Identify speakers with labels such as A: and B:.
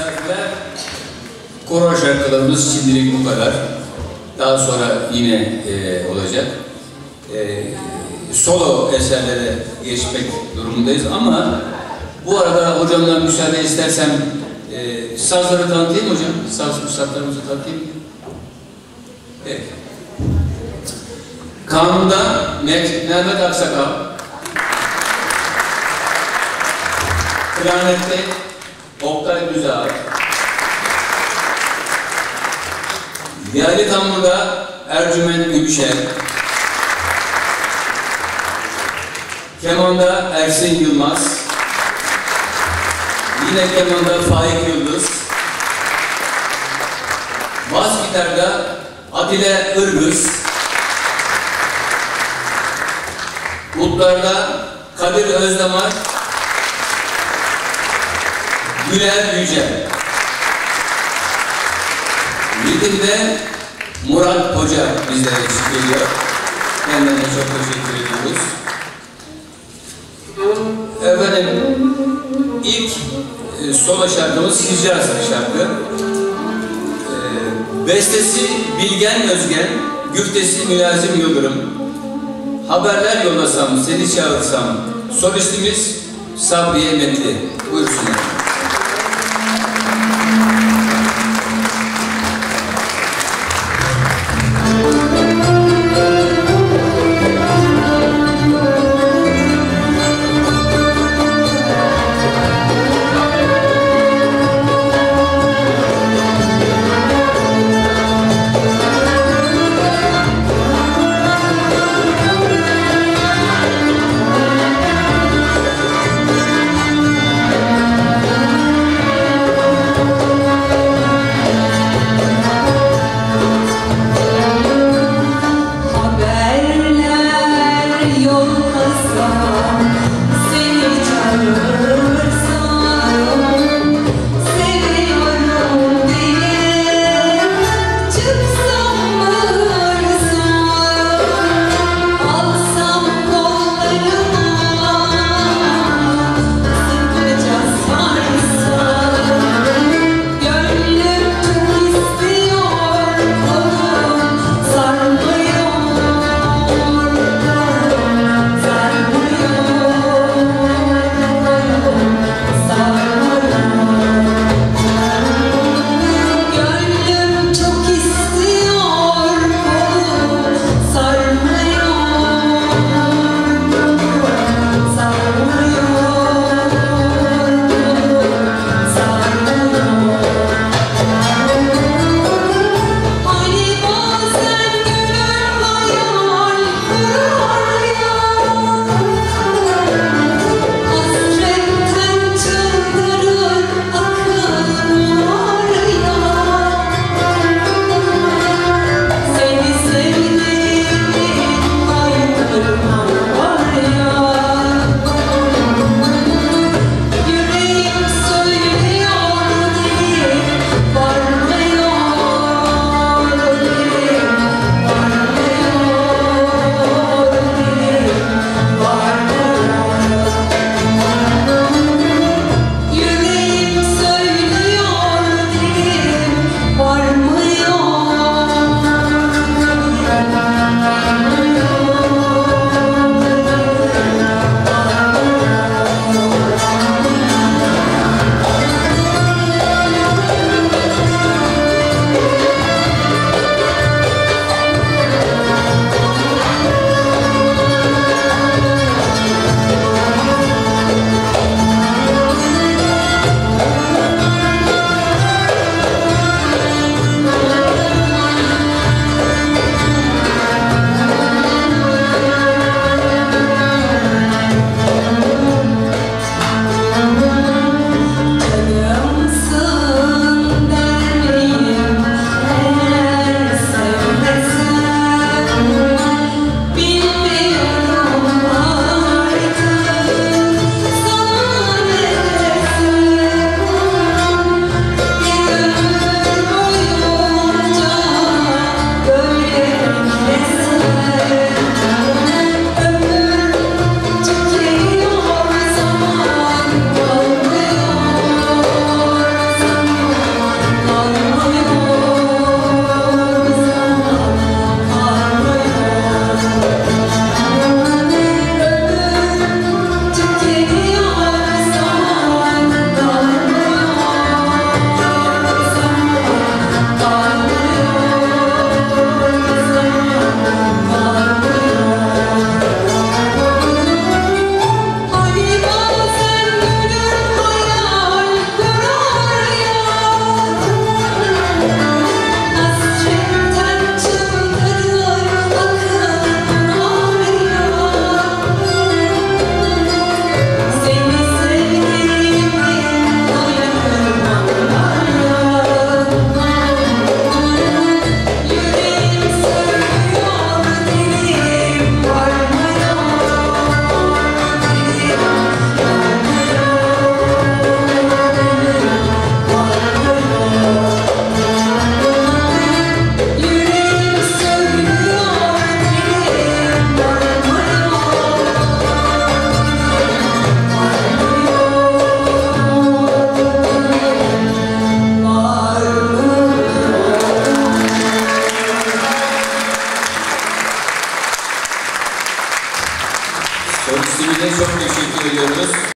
A: Tesadüfen koro şarkılarımız şimdilik bu kadar. Daha sonra yine olacak. Solo eserlere geçmek durumundayız ama bu arada hocamdan müsaade istersem sazları tanıtayım hocam. Saz üstadlarımızı tanıtayım. Evet. Kanun'da Mehmet Aksakal, Klarnette Oktay Düzağ, Viyali Tambur'da Ercüment Gülşen, Keman'da Ersin Yılmaz, yine Keman'da Faik Yıldız, bas gitarda Atile Irgız, utlarda Kadir Özdamar, Güler Yücel. Ritimde Murat Hoca bizlere eşlik ediyor. Kendilerine çok teşekkür ediyoruz. Efendim, ilk solo şarkımız Hicaz şarkı. Bestesi Bilgen Özgen, güftesi Mülazim Yıldırım. Haberler yollasam, seni çağırsam, solistimiz Sabriye Metli. Buyursunlar. Çok teşekkür ediyoruz.